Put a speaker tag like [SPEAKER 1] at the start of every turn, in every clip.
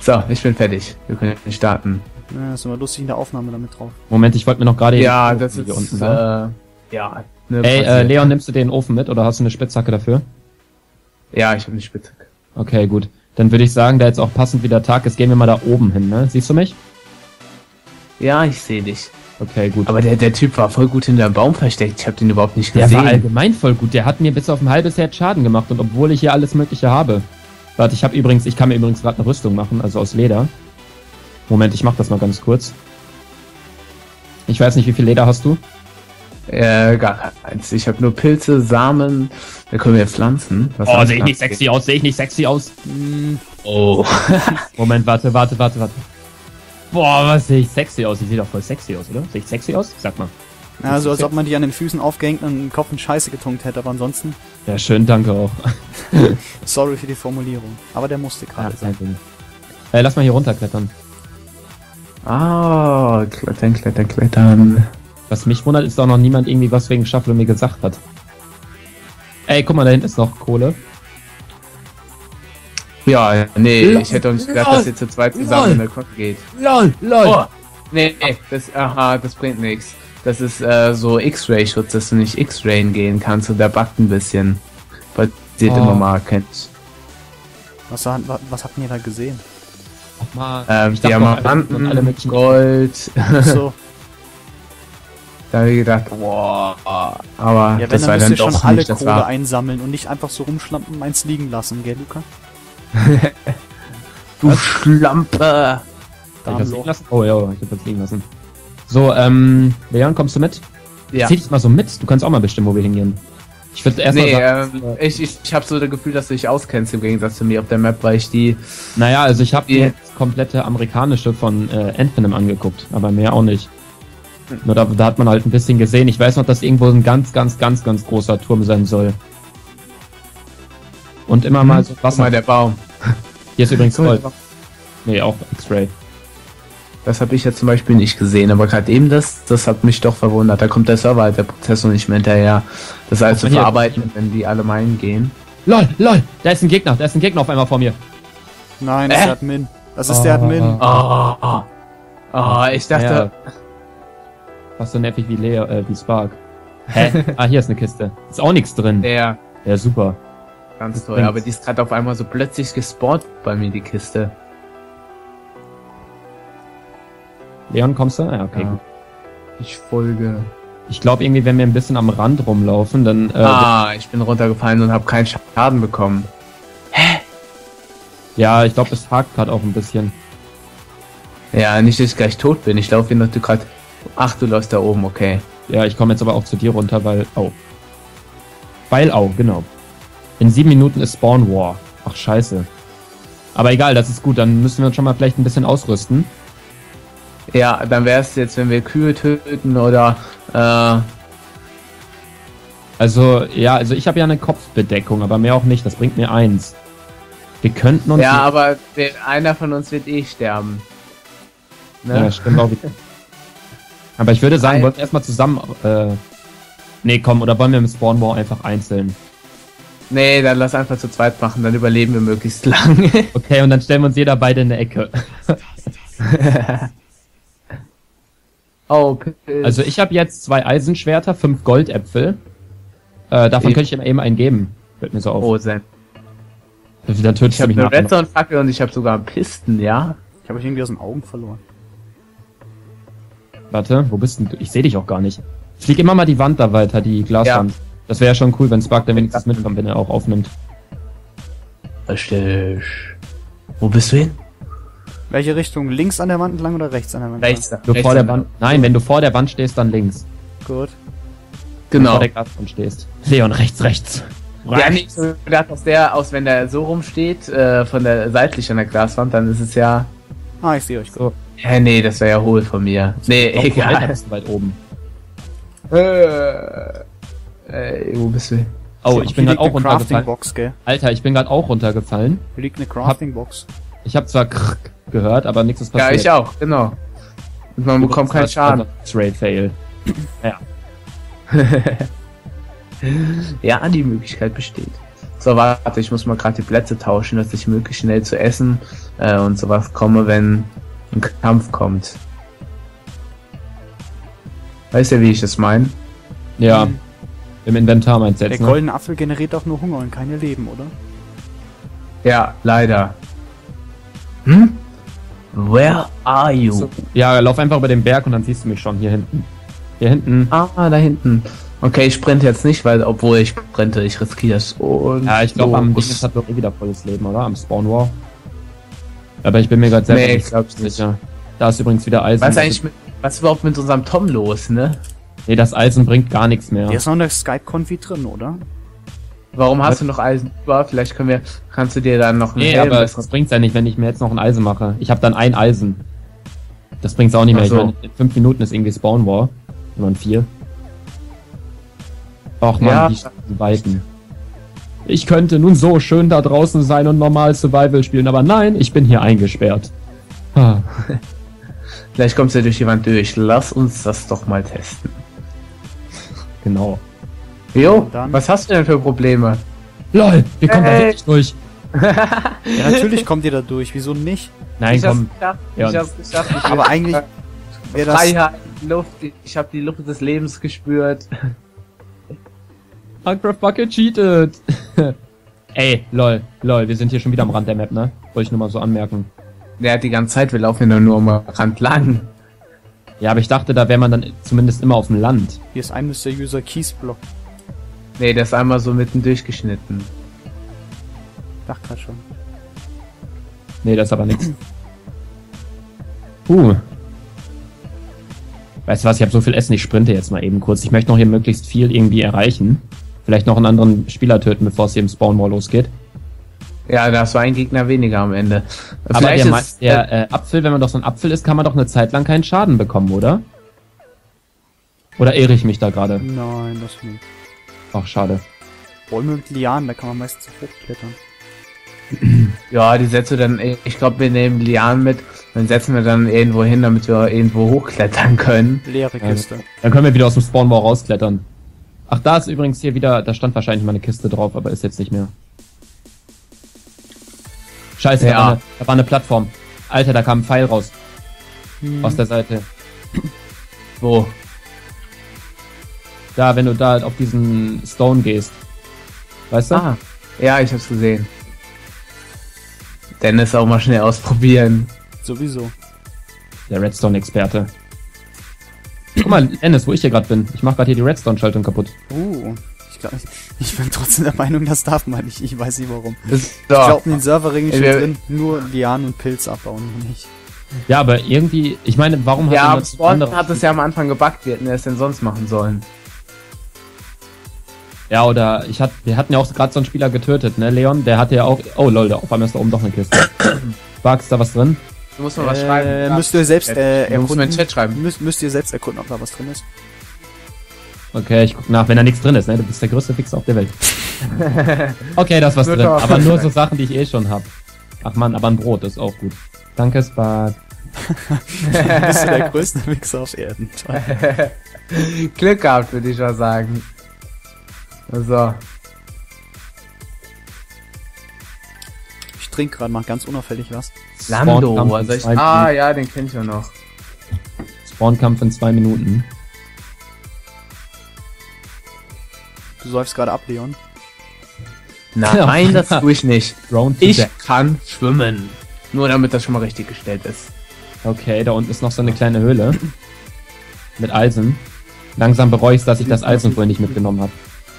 [SPEAKER 1] So, ich bin fertig. Wir können starten.
[SPEAKER 2] Ja, das ist immer lustig in der Aufnahme damit drauf.
[SPEAKER 3] Moment, ich wollte mir noch gerade...
[SPEAKER 1] Ja, das ist...
[SPEAKER 3] hier unten, ne?
[SPEAKER 1] ja.
[SPEAKER 3] Ey, Leon, nimmst du den Ofen mit oder hast du eine Spitzhacke dafür?
[SPEAKER 1] Ja, ich habe eine Spitzhacke.
[SPEAKER 3] Okay, gut. Dann würde ich sagen, da jetzt auch passend wieder Tag ist, gehen wir mal da oben hin, ne? Siehst du mich?
[SPEAKER 1] Ja, ich sehe dich.
[SPEAKER 3] Okay, gut.
[SPEAKER 1] Aber der Typ war voll gut hinter dem Baum versteckt. Ich habe den überhaupt nicht
[SPEAKER 3] Der
[SPEAKER 1] gesehen.
[SPEAKER 3] war allgemein voll gut. Der hat mir bis auf ein halbes Herz Schaden gemacht. Und obwohl ich hier alles Mögliche habe. Warte, ich kann mir übrigens gerade eine Rüstung machen, also aus Leder. Moment, ich mach das mal ganz kurz. Ich weiß nicht, wie viel Leder hast du?
[SPEAKER 1] Gar keins. Ich habe nur Pilze, Samen. Da können wir pflanzen.
[SPEAKER 3] Oh, sehe ich nicht sexy aus,
[SPEAKER 1] Oh.
[SPEAKER 3] Moment, warte. Boah, was sehe ich sexy aus? Ich sehe doch voll sexy aus, oder? Sehe ich sexy aus? Sag mal.
[SPEAKER 2] Ja, so als ob man die an den Füßen aufgehängt und den Kopf in Scheiße getunkt hätte, aber ansonsten...
[SPEAKER 3] Ja, schön, danke auch.
[SPEAKER 2] Sorry für die Formulierung. Aber der musste gerade sein.
[SPEAKER 3] Lass mal hier runterklettern.
[SPEAKER 1] Ah, klettern.
[SPEAKER 3] Was mich wundert, ist auch noch niemand irgendwie was wegen Shuffle mir gesagt hat. Ey, guck mal, da hinten ist noch Kohle.
[SPEAKER 1] Ja, nee, ich hätte auch nicht gedacht, dass ihr zu zweit zusammen in der Kocke geht.
[SPEAKER 3] LOL.
[SPEAKER 1] Oh, nee, das bringt nichts. Das ist so X-Ray-Schutz, dass du nicht X-Rayen gehen kannst und der buggt ein bisschen. Weil ihr immer mal kennt.
[SPEAKER 2] Was habt ihr da gesehen?
[SPEAKER 3] Ach mal,
[SPEAKER 1] Diamanten,
[SPEAKER 3] alle möglichen
[SPEAKER 1] Gold.
[SPEAKER 2] So.
[SPEAKER 1] Da habe ich gedacht, boah, aber
[SPEAKER 2] Ja,
[SPEAKER 1] das
[SPEAKER 2] wenn,
[SPEAKER 1] war
[SPEAKER 2] dann
[SPEAKER 1] dann
[SPEAKER 2] müsst ihr
[SPEAKER 1] doch
[SPEAKER 2] schon alle
[SPEAKER 1] nicht das
[SPEAKER 2] Kohle
[SPEAKER 1] war.
[SPEAKER 2] einsammeln und nicht einfach so rumschlampen und eins liegen lassen, gell, Luca?
[SPEAKER 1] Du Schlampe!
[SPEAKER 3] Hab ich was liegen lassen? Oh ja, ich hab was liegen lassen. So, Leon, kommst du mit?
[SPEAKER 1] Ja.
[SPEAKER 3] Zieh dich mal so mit, du kannst auch mal bestimmen, wo wir hingehen. Ich würde erst mal sagen,
[SPEAKER 1] ich habe so das Gefühl, dass du dich auskennst im Gegensatz zu mir auf der Map, weil ich die...
[SPEAKER 3] naja, also ich habe jetzt komplette amerikanische von Anthem angeguckt, aber mehr auch nicht. Nur da hat man halt ein bisschen gesehen. Ich weiß noch, dass irgendwo ein ganz großer Turm sein soll. Und immer mal so
[SPEAKER 1] Guck
[SPEAKER 3] Wasser.
[SPEAKER 1] mal, der Baum.
[SPEAKER 3] Hier ist übrigens Gold. Nee, auch X-Ray.
[SPEAKER 1] Das habe ich ja zum Beispiel nicht gesehen, aber gerade eben das hat mich doch verwundert. Da kommt der Server halt, der Prozessor nicht mehr hinterher. Das alles zu verarbeiten, wenn die alle meinen gehen.
[SPEAKER 3] LOL, da ist ein Gegner auf einmal vor mir.
[SPEAKER 2] Nein, das ist der Admin. Das ist der Admin.
[SPEAKER 1] Ich dachte...
[SPEAKER 3] Ja. Fast so nervig wie Spark. Hä? Hier ist eine Kiste. Ist auch nichts drin.
[SPEAKER 1] Ja,
[SPEAKER 3] Ja, super.
[SPEAKER 1] ganz toll. Aber die ist gerade auf einmal so plötzlich gespawnt bei mir, die Kiste.
[SPEAKER 3] Leon, kommst du? Ja, okay.
[SPEAKER 1] Ja.
[SPEAKER 3] Gut.
[SPEAKER 1] Ich folge.
[SPEAKER 3] Ich glaube irgendwie, wenn wir ein bisschen am Rand rumlaufen, dann...
[SPEAKER 1] ich bin runtergefallen und habe keinen Schaden bekommen.
[SPEAKER 3] ja, ich glaube, es hakt gerade auch ein bisschen.
[SPEAKER 1] Ja, nicht, dass ich gleich tot bin. Ich laufe hier noch gerade... Ach, du läufst da oben, okay.
[SPEAKER 3] Ja, ich komme jetzt aber auch zu dir runter, weil... genau. In 7 Minuten ist Spawn War. Ach, scheiße. Aber egal, das ist gut. Dann müssen wir uns schon mal vielleicht ein bisschen ausrüsten.
[SPEAKER 1] Ja, dann wäre es jetzt, wenn wir Kühe töten oder...
[SPEAKER 3] Also ich habe ja eine Kopfbedeckung, aber mehr auch nicht. Das bringt mir 1. Wir könnten uns...
[SPEAKER 1] Ja, aber einer von uns wird eh sterben. Ne?
[SPEAKER 3] Ja, stimmt auch wieder. Aber ich würde sagen, wollen wir erstmal zusammen... nee, komm, oder wollen wir im Spawn War einfach einzeln?
[SPEAKER 1] Nee, dann lass einfach zu zweit machen, dann überleben wir möglichst lang.
[SPEAKER 3] Okay, und dann stellen wir uns jeder beide in eine Ecke.
[SPEAKER 1] Oh, Pilz.
[SPEAKER 3] Also ich habe jetzt 2 Eisenschwerter, 5 Goldäpfel. Davon könnte ich ihm eben einen geben. Fällt mir so auf.
[SPEAKER 1] Oh, Sen.
[SPEAKER 3] Dann tötest
[SPEAKER 1] Ich
[SPEAKER 3] du
[SPEAKER 1] habe
[SPEAKER 3] mich
[SPEAKER 1] eine
[SPEAKER 3] nachher noch.
[SPEAKER 1] Redstone-Fackel und ich habe sogar Pisten, ja?
[SPEAKER 2] Ich habe euch irgendwie aus den Augen verloren.
[SPEAKER 3] Warte, wo bist denn du? Ich sehe dich auch gar nicht. Flieg immer mal die Wand da weiter, die Glaswand. Ja. Das wäre ja schon cool, wenn Spark dann wenigstens mitkommt, wenn er auch aufnimmt.
[SPEAKER 1] Richtig. Wo bist du hin?
[SPEAKER 2] Welche Richtung? Links an der Wand entlang oder rechts an der Wand?
[SPEAKER 1] Rechts.
[SPEAKER 3] Du vor der Wand. Nein, wenn du vor der Wand stehst, dann links.
[SPEAKER 2] Gut.
[SPEAKER 3] Wenn du
[SPEAKER 1] Genau.
[SPEAKER 3] vor der Glaswand stehst. Leon, rechts.
[SPEAKER 1] Ja, nicht so gedacht aus, wenn der so rumsteht, von der seitlich an der Glaswand, dann ist es ja...
[SPEAKER 2] Ah, ich sehe euch.
[SPEAKER 3] So.
[SPEAKER 1] Ja, nee, das wäre ja hohl von mir. Nee,
[SPEAKER 3] Doch,
[SPEAKER 1] egal.
[SPEAKER 3] bist du weit oben.
[SPEAKER 1] Wo bist du hin?
[SPEAKER 3] Oh, ich bin gerade auch runtergefallen.
[SPEAKER 2] Crafting-Box, gell?
[SPEAKER 3] Alter, ich bin gerade auch runtergefallen.
[SPEAKER 2] Hier liegt eine Crafting-Box.
[SPEAKER 3] Ich habe zwar krrk gehört, aber nichts ist
[SPEAKER 1] Ja,
[SPEAKER 3] passiert.
[SPEAKER 1] ich auch, genau. Und man bekommt keinen Schaden.
[SPEAKER 3] X-Ray-Fail. Ja.
[SPEAKER 1] Ja, die Möglichkeit besteht. So, warte, ich muss mal gerade die Plätze tauschen, dass ich möglichst schnell zu essen und sowas komme, wenn ein Kampf kommt. Weißt du, wie ich das meine?
[SPEAKER 3] Ja. Im Inventar meinst du
[SPEAKER 2] Der
[SPEAKER 3] jetzt, ne?
[SPEAKER 2] goldene Apfel generiert auch nur Hunger und keine Leben, oder?
[SPEAKER 1] Ja, leider. Hm? Where are you?
[SPEAKER 3] So. Ja, lauf einfach über den Berg und dann siehst du mich schon hier hinten. Hier hinten.
[SPEAKER 1] Ah, da hinten. Okay, ich sprinte jetzt nicht, weil, obwohl ich sprinte, ich riskiere es. Und
[SPEAKER 3] Ja, ich glaube, am Ding hat doch eh wieder volles Leben, oder? Am Spawn War. Aber ich bin mir gerade selber nicht sicher. Da ist übrigens wieder Eisen.
[SPEAKER 1] Was ist überhaupt mit unserem Tom los, ne?
[SPEAKER 3] Nee, das Eisen bringt gar nichts mehr.
[SPEAKER 2] Der ist noch in der Skype-Konfi drin, oder?
[SPEAKER 1] Warum hast du noch Eisen über? Vielleicht kannst du dir dann noch
[SPEAKER 3] Nee, aber das bringt's ja nicht, wenn ich mir jetzt noch ein Eisen mache. Ich habe dann ein Eisen. Das bringt's auch nicht mehr.
[SPEAKER 1] Ach so.
[SPEAKER 3] Ich meine, in 5 Minuten ist irgendwie Spawn War. Immer in 4. Och man,
[SPEAKER 1] Ja.
[SPEAKER 3] die Weiten. Ich könnte nun so schön da draußen sein und normal Survival spielen, aber nein, ich bin hier eingesperrt. Ah.
[SPEAKER 1] Vielleicht kommst du durch die Wand durch. Lass uns das doch mal testen.
[SPEAKER 3] Genau.
[SPEAKER 1] Jo,
[SPEAKER 2] Dann-
[SPEAKER 1] was hast du denn für Probleme?
[SPEAKER 3] LOL, wir kommen da
[SPEAKER 1] Hey.
[SPEAKER 3] wirklich durch.
[SPEAKER 2] Ja, natürlich kommt ihr da durch. Wieso nicht?
[SPEAKER 3] Nein,
[SPEAKER 1] Ich
[SPEAKER 3] komm.
[SPEAKER 1] Ich
[SPEAKER 3] Ja.
[SPEAKER 1] hab's geschafft. Ich
[SPEAKER 2] Aber eigentlich wäre das...
[SPEAKER 1] Freiheit, Luft. Ich habe die Luft des Lebens gespürt.
[SPEAKER 3] Minecraft Bucket cheated. Ey, lol, wir sind hier schon wieder am Rand der Map, ne? Wollte ich nur mal so anmerken.
[SPEAKER 1] Der hat die ganze Zeit, wir laufen ja nur am Rand lang.
[SPEAKER 3] Ja, aber ich dachte, da wäre man dann zumindest immer auf dem Land.
[SPEAKER 2] Hier ist ein mysteriöser Kiesblock.
[SPEAKER 1] Nee, der ist einmal so mitten durchgeschnitten.
[SPEAKER 2] Dachte grad schon.
[SPEAKER 3] Nee, das ist aber nix. Weißt du was, ich habe so viel Essen, ich sprinte jetzt mal eben kurz. Ich möchte noch hier möglichst viel irgendwie erreichen. Vielleicht noch einen anderen Spieler töten, bevor es hier im Spawn Wall losgeht.
[SPEAKER 1] Ja, das war ein Gegner weniger am Ende.
[SPEAKER 3] Aber der Apfel, wenn man doch so ein Apfel ist, kann man doch eine Zeit lang keinen Schaden bekommen, oder? Oder irre ich mich da gerade?
[SPEAKER 2] Nein, das nicht.
[SPEAKER 3] Ach, schade.
[SPEAKER 2] Bäume mit Lianen, da kann man meistens hochklettern.
[SPEAKER 1] Ja, die setzt du dann, ich glaube, wir nehmen Lianen mit, dann setzen wir dann irgendwo hin, damit wir irgendwo hochklettern können.
[SPEAKER 2] Leere Kiste.
[SPEAKER 3] Dann können wir wieder aus dem Spawn Wall rausklettern. Ach, da ist übrigens hier wieder, da stand wahrscheinlich mal eine Kiste drauf, aber ist jetzt nicht mehr. Scheiße,
[SPEAKER 1] Ja.
[SPEAKER 3] da war eine Plattform. Alter, da kam ein Pfeil raus. Aus der Seite.
[SPEAKER 1] Wo?
[SPEAKER 3] Da, wenn du da auf diesen Stone gehst. Weißt du?
[SPEAKER 1] Ah, ja, ich hab's gesehen. Dennis auch mal schnell ausprobieren.
[SPEAKER 2] Sowieso.
[SPEAKER 3] Der Redstone-Experte. Guck mal, Dennis, wo ich hier gerade bin. Ich mach gerade hier die Redstone-Schaltung kaputt.
[SPEAKER 2] Ich bin trotzdem der Meinung, das darf man nicht. Ich weiß nicht warum.
[SPEAKER 1] So.
[SPEAKER 2] Ich glaube, in den Serverringen steht
[SPEAKER 1] Wir-
[SPEAKER 2] drin, nur Lianen und Pilz abbauen, nicht.
[SPEAKER 3] Ja, aber irgendwie, ich meine, warum hat
[SPEAKER 1] Ja,
[SPEAKER 3] denn
[SPEAKER 1] aber
[SPEAKER 3] das
[SPEAKER 1] Spawn
[SPEAKER 3] andere...
[SPEAKER 1] hat es ja am Anfang gebackt, wir hätten es denn sonst machen sollen.
[SPEAKER 3] Ja, oder wir hatten ja auch gerade so einen Spieler getötet, ne, Leon? Der hatte ja auch... Oh, lol, da auf einmal ist da oben doch eine Kiste. Bugs, da was drin?
[SPEAKER 1] Du musst mal was schreiben.
[SPEAKER 2] Müsst ihr selbst
[SPEAKER 1] Du musst mir in
[SPEAKER 2] erkunden.
[SPEAKER 1] den Chat schreiben.
[SPEAKER 2] Müsst ihr selbst erkunden, ob da was drin ist.
[SPEAKER 3] Okay, ich guck nach, wenn da nichts drin ist, ne? Du bist der größte Fixer auf der Welt. Okay, da ist was drin,
[SPEAKER 1] Mütter.
[SPEAKER 3] aber nur so Sachen, die ich eh schon hab. Ach man, aber ein Brot ist auch gut. Danke, Spark.
[SPEAKER 2] Bist du der größte Mixer auf Erden.
[SPEAKER 1] Glück gehabt, würde ich mal sagen. So.
[SPEAKER 2] Ich trinke gerade mal ganz unauffällig was.
[SPEAKER 1] Lando,
[SPEAKER 3] Spawnkampf
[SPEAKER 1] also
[SPEAKER 3] in
[SPEAKER 1] ich,
[SPEAKER 3] 2
[SPEAKER 1] ah
[SPEAKER 3] Minuten.
[SPEAKER 1] ja, den kenn ich ja noch.
[SPEAKER 3] Spawnkampf in 2 Minuten.
[SPEAKER 2] Du säufst gerade ab, Leon.
[SPEAKER 1] Nein, das tue ich nicht.
[SPEAKER 3] Drone to
[SPEAKER 1] Ich
[SPEAKER 3] death.
[SPEAKER 1] kann schwimmen. Nur damit das schon mal richtig gestellt ist.
[SPEAKER 3] Okay, da unten ist noch so eine kleine Höhle. Mit Eisen. Langsam bereue ich, dass ich das Eisen vorhin nicht mitgenommen habe.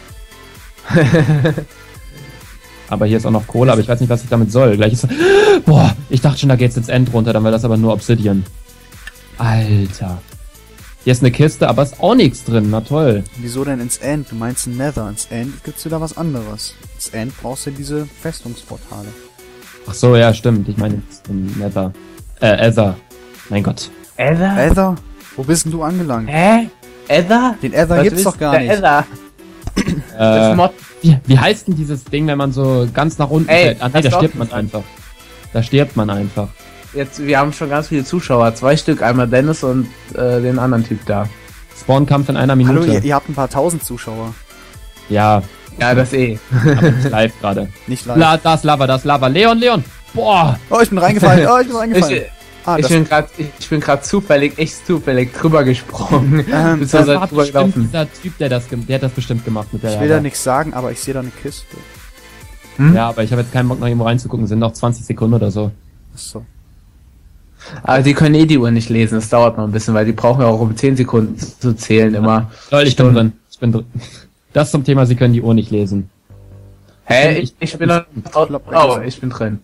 [SPEAKER 3] Aber hier ist auch noch Kohle, aber ich weiß nicht, was ich damit soll. Gleich ist... Boah, ich dachte schon, da geht's ins End runter, dann war das aber nur Obsidian. Alter. Hier ist eine Kiste, aber ist auch nichts drin, na toll.
[SPEAKER 2] Wieso denn ins End? Du meinst ein Nether. Ins End gibt's wieder was anderes. Ins End brauchst du diese Festungsportale.
[SPEAKER 3] Ach so, ja, stimmt. Ich meine jetzt im Nether. Ether. Mein Gott.
[SPEAKER 1] Ether?
[SPEAKER 2] Ether? Wo bist denn du angelangt?
[SPEAKER 1] Hä? Ether?
[SPEAKER 2] Den Ether
[SPEAKER 1] Was
[SPEAKER 2] gibt's
[SPEAKER 1] willst
[SPEAKER 2] doch gar
[SPEAKER 1] der
[SPEAKER 2] nicht.
[SPEAKER 1] Ether? Das
[SPEAKER 3] Äh,
[SPEAKER 1] Mod.
[SPEAKER 3] wie heißt denn dieses Ding, wenn man so ganz nach unten
[SPEAKER 1] Ey,
[SPEAKER 3] fällt? Ah, nee,
[SPEAKER 1] das
[SPEAKER 3] da
[SPEAKER 1] ist
[SPEAKER 3] stirbt
[SPEAKER 1] doch-
[SPEAKER 3] man einfach. Da stirbt man einfach.
[SPEAKER 1] Jetzt, wir haben schon ganz viele Zuschauer. 2 Stück, einmal Dennis und den anderen Typ da.
[SPEAKER 3] Spawnkampf in 1 Minute.
[SPEAKER 2] Hallo, ihr habt ein paar tausend Zuschauer.
[SPEAKER 3] Ja,
[SPEAKER 1] Ja, das eh.
[SPEAKER 3] Aber nicht live gerade.
[SPEAKER 2] Nicht live.
[SPEAKER 3] Da ist Lava. Leon! Boah!
[SPEAKER 2] Oh, ich bin reingefallen. Oh, ich bin reingefallen.
[SPEAKER 1] Ich bin gerade echt zufällig drüber gesprungen.
[SPEAKER 3] Das war bestimmt dieser Typ, der hat das bestimmt gemacht mit der
[SPEAKER 2] Ich will da nichts sagen, aber ich sehe da eine Kiste.
[SPEAKER 3] Ja, aber ich habe jetzt keinen Bock, noch irgendwo reinzugucken. Sind noch 20 Sekunden oder so.
[SPEAKER 2] Achso.
[SPEAKER 1] Aber die können eh die Uhr nicht lesen, das dauert noch ein bisschen, weil die brauchen ja auch um 10 Sekunden zu zählen immer.
[SPEAKER 3] Leute, ich bin drin. Das zum Thema, sie können die Uhr nicht lesen.
[SPEAKER 1] Hä? Ich bin noch... Oh, ich bin drin.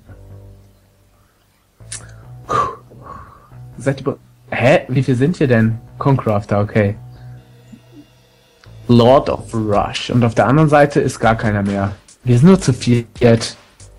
[SPEAKER 1] Seid ihr... Hä? Wie viel sind wir denn? Concrafter, okay. Lord of Rush. Und auf der anderen Seite ist gar keiner mehr. Wir sind nur zu viert.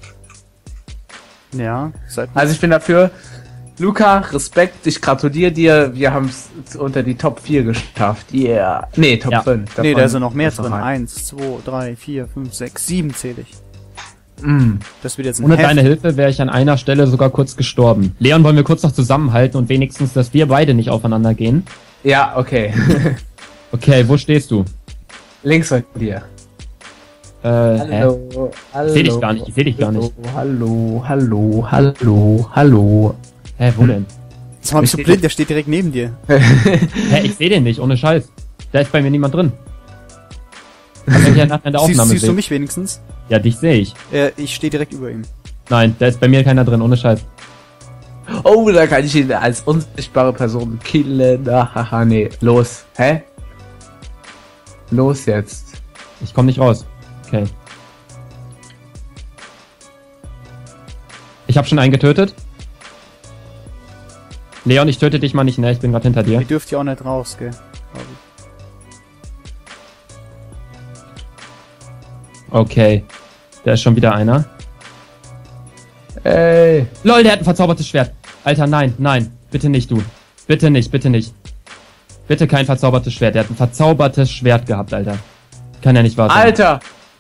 [SPEAKER 2] Ja,
[SPEAKER 1] also ich bin dafür... Luca, Respekt, ich gratuliere dir, wir haben es unter die Top 4 geschafft. Yeah. Nee, Top 5.
[SPEAKER 2] Nee, da sind noch mehr drin. 1, 2, 3, 4, 5, 6, 7 zähle ich. Das wird jetzt ein
[SPEAKER 3] Ohne deine Hilfe wäre ich an einer Stelle sogar kurz gestorben. Leon, wollen wir kurz noch zusammenhalten und wenigstens, dass wir beide nicht aufeinander gehen?
[SPEAKER 1] Ja, okay.
[SPEAKER 3] Okay, wo stehst du?
[SPEAKER 1] Links von dir.
[SPEAKER 3] Hallo. Ich seh dich gar nicht,
[SPEAKER 1] Hallo.
[SPEAKER 3] Hä, wo denn?
[SPEAKER 2] Jetzt mal bist du blind, der steht direkt neben dir.
[SPEAKER 3] Hä, ich seh den nicht, ohne Scheiß. Da ist bei mir niemand drin. Also hier nach der Aufnahme
[SPEAKER 2] siehst du mich wenigstens?
[SPEAKER 3] Ja, dich sehe ich.
[SPEAKER 2] Ich stehe direkt über ihm.
[SPEAKER 3] Nein, da ist bei mir keiner drin, ohne Scheiß.
[SPEAKER 1] Oh, da kann ich ihn als unsichtbare Person killen. Haha, nee. Los. Hä? Los jetzt.
[SPEAKER 3] Ich komme nicht raus. Okay. Ich habe schon einen getötet. Leon, ich töte dich mal nicht, ne? Ich bin gerade hinter dir.
[SPEAKER 2] Ihr dürft ja auch nicht raus, gell?
[SPEAKER 3] Okay. Da ist schon wieder einer.
[SPEAKER 1] Ey.
[SPEAKER 3] LOL, der hat ein verzaubertes Schwert. Alter, nein. Bitte nicht, du. Bitte nicht. Bitte kein verzaubertes Schwert. Der hat ein verzaubertes Schwert gehabt, Alter. Kann ja nicht wahr sein.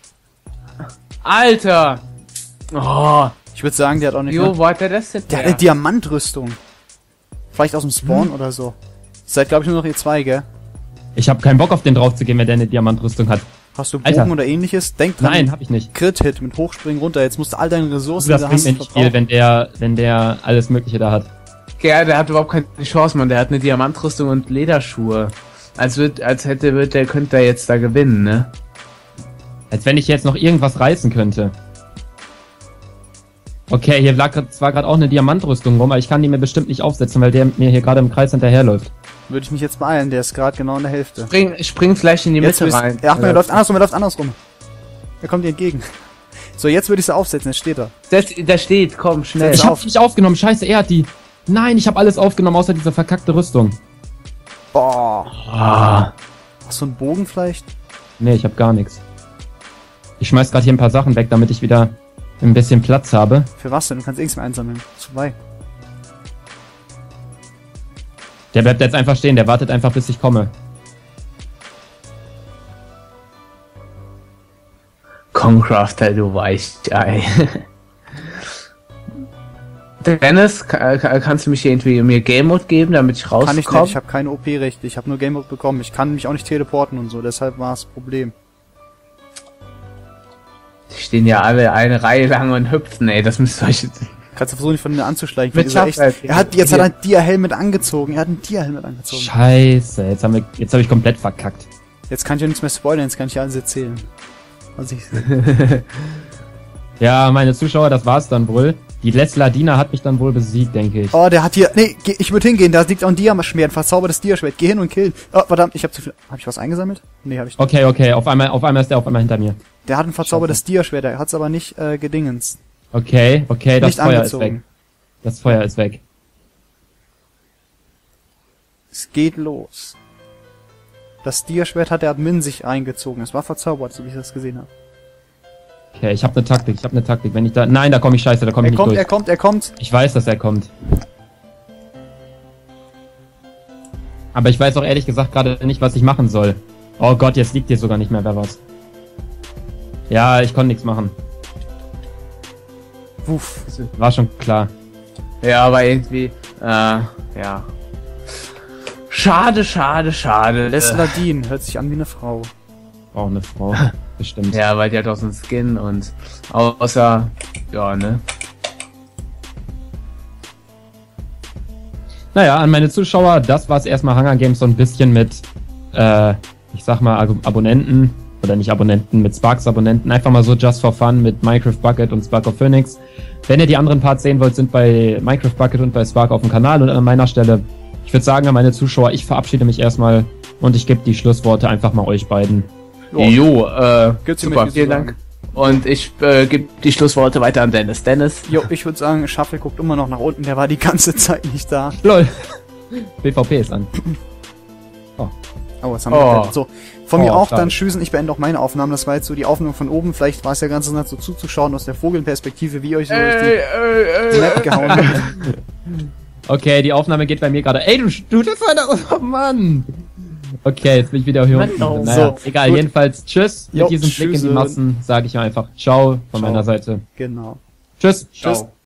[SPEAKER 1] Alter! Oh.
[SPEAKER 2] Ich würde sagen, der hat auch nicht...
[SPEAKER 1] Wo hat der das denn?
[SPEAKER 2] Der hat eine Diamantrüstung. Vielleicht aus dem Spawn oder so. Seid, glaube ich, nur noch ihr zwei, gell?
[SPEAKER 3] Ich habe keinen Bock auf den drauf zu gehen, wenn der eine Diamantrüstung hat.
[SPEAKER 2] Hast du Bogen oder ähnliches? Denk dran.
[SPEAKER 3] Nein, hab ich nicht.
[SPEAKER 2] Crit-Hit mit Hochspringen runter. Jetzt musst du all deine Ressourcen...
[SPEAKER 3] Das bringt mir nicht viel, wenn der alles Mögliche da hat.
[SPEAKER 1] Ja, der hat überhaupt keine Chance, Mann. Der hat eine Diamantrüstung und Lederschuhe. Könnte er jetzt da gewinnen, ne?
[SPEAKER 3] Als wenn ich jetzt noch irgendwas reißen könnte. Okay, hier lag zwar gerade auch eine Diamantrüstung rum, aber ich kann die mir bestimmt nicht aufsetzen, weil der mir hier gerade im Kreis hinterherläuft.
[SPEAKER 2] Würde ich mich jetzt beeilen, der ist gerade genau in der Hälfte.
[SPEAKER 1] Spring vielleicht in die Mitte rein.
[SPEAKER 2] Ach, er läuft andersrum. Er kommt dir entgegen. So, jetzt würde ich sie aufsetzen, jetzt steht er.
[SPEAKER 1] Der steht, komm, schnell.
[SPEAKER 3] Ich hab's nicht aufgenommen, scheiße, er hat die. Nein, ich habe alles aufgenommen, außer diese verkackte Rüstung.
[SPEAKER 2] Boah. Hast du einen Bogen vielleicht?
[SPEAKER 3] Nee, ich habe gar nichts. Ich schmeiß gerade hier ein paar Sachen weg, damit ich wieder ein bisschen Platz habe.
[SPEAKER 2] Für was denn? Du kannst nichts mehr einsammeln. Ist vorbei.
[SPEAKER 3] Der bleibt jetzt einfach stehen, der wartet einfach, bis ich komme.
[SPEAKER 1] Concrafter, du Weichei. Dennis, kannst du mich irgendwie mir Game Mode geben, damit ich rauskomme?
[SPEAKER 2] Kann ich nicht, ich habe keine OP-Rechte, ich habe nur Game Mode bekommen. Ich kann mich auch nicht teleporten und so, deshalb war das Problem.
[SPEAKER 1] Die stehen ja alle eine Reihe lang und hüpfen, ey, das müsst ihr euch...
[SPEAKER 2] Kannst du versuchen, dich von mir anzuschleichen?
[SPEAKER 1] Jetzt
[SPEAKER 2] hat einen Dia-Helmet angezogen.
[SPEAKER 3] Scheiße, jetzt habe ich komplett verkackt.
[SPEAKER 2] Jetzt kann ich ja nichts mehr spoilern, jetzt kann ich ja alles erzählen. Was ich
[SPEAKER 3] Ja, meine Zuschauer, das war's dann wohl. Die Lesladina hat mich dann wohl besiegt, denke ich.
[SPEAKER 2] Oh, der hat hier... Nee, ich würde hingehen, da liegt auch ein Dia-Schwert, ein verzaubertes Dia-Schwert. Geh hin und kill. Oh, verdammt, ich habe zu viel... Hab ich was eingesammelt? Nee, habe ich nicht.
[SPEAKER 3] Okay, auf einmal ist der auf einmal hinter mir.
[SPEAKER 2] Der hat ein verzaubertes Dia-Schwert, der hat's aber nicht gedingens.
[SPEAKER 3] Okay, das
[SPEAKER 2] nicht
[SPEAKER 3] Feuer
[SPEAKER 2] angezogen.
[SPEAKER 3] ist weg. Das Feuer ist weg.
[SPEAKER 2] Es geht los. Das Dia-Schwert hat der Admin sich eingezogen. Es war verzaubert, so wie ich das gesehen habe.
[SPEAKER 3] Okay, ich habe eine Taktik. Wenn ich da... Nein, da komme ich scheiße, da komme ich nicht durch.
[SPEAKER 2] Er kommt.
[SPEAKER 3] Ich weiß, dass er kommt. Aber ich weiß auch ehrlich gesagt gerade nicht, was ich machen soll. Oh Gott, jetzt liegt hier sogar nicht mehr wer was. Ja, ich konnte nichts machen.
[SPEAKER 2] Wuff.
[SPEAKER 3] War schon klar.
[SPEAKER 1] Ja, aber irgendwie, ja. Schade.
[SPEAKER 2] Lesladin hört sich an wie eine Frau.
[SPEAKER 3] Oh, eine Frau. Bestimmt.
[SPEAKER 1] Ja, weil die hat auch so einen Skin und außer, ja, ne?
[SPEAKER 3] Naja, an meine Zuschauer, das war's erstmal Hunger Games so ein bisschen mit, ich sag mal, Abonnenten, oder nicht Abonnenten, mit Sparks-Abonnenten, einfach mal so just for fun mit Minecraft Bucket und Spark of Phoenix. Wenn ihr die anderen Parts sehen wollt, sind bei Minecraft Bucket und bei Spark auf dem Kanal und an meiner Stelle, ich würde sagen an meine Zuschauer, ich verabschiede mich erstmal und ich gebe die Schlussworte einfach mal euch beiden.
[SPEAKER 1] Jo,
[SPEAKER 2] Gibt's hier
[SPEAKER 1] super,
[SPEAKER 2] mit
[SPEAKER 1] vielen
[SPEAKER 2] zu
[SPEAKER 1] Dank. Und ich gebe die Schlussworte weiter an Dennis. Dennis?
[SPEAKER 2] Jo, ich würde sagen, Shuffle guckt immer noch nach unten, der war die ganze Zeit nicht da.
[SPEAKER 3] LOL. BVP ist an.
[SPEAKER 2] Oh, was haben wir denn? So, von mir auch
[SPEAKER 3] schade.
[SPEAKER 2] dann tschüssen, ich beende auch meine Aufnahmen, das war jetzt so die Aufnahme von oben, vielleicht war es ja ganz interessant so zuzuschauen aus der Vogelperspektive, wie ihr euch so durch die Map gehauen habt.
[SPEAKER 3] Okay, die Aufnahme geht bei mir gerade. Ey, du das war da. Oh Mann. Okay, jetzt bin ich wieder hier unten.
[SPEAKER 1] Mann,
[SPEAKER 3] Naja,
[SPEAKER 2] so,
[SPEAKER 3] egal,
[SPEAKER 2] gut.
[SPEAKER 3] jedenfalls tschüss.
[SPEAKER 2] Jo,
[SPEAKER 3] Mit diesem Blick in die
[SPEAKER 2] tschüsse.
[SPEAKER 3] Massen sage ich einfach ciao von
[SPEAKER 2] Ciao.
[SPEAKER 3] meiner Seite.
[SPEAKER 2] Genau.
[SPEAKER 3] Tschüss.
[SPEAKER 2] Tschüss.